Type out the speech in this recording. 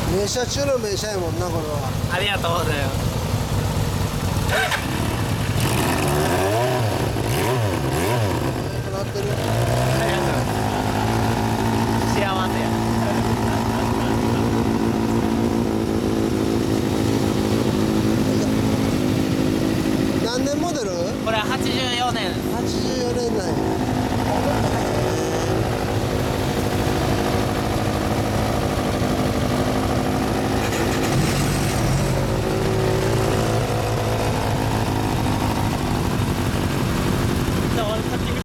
名車中の名車やもんな、これは。 ありがとうございます。 なってる。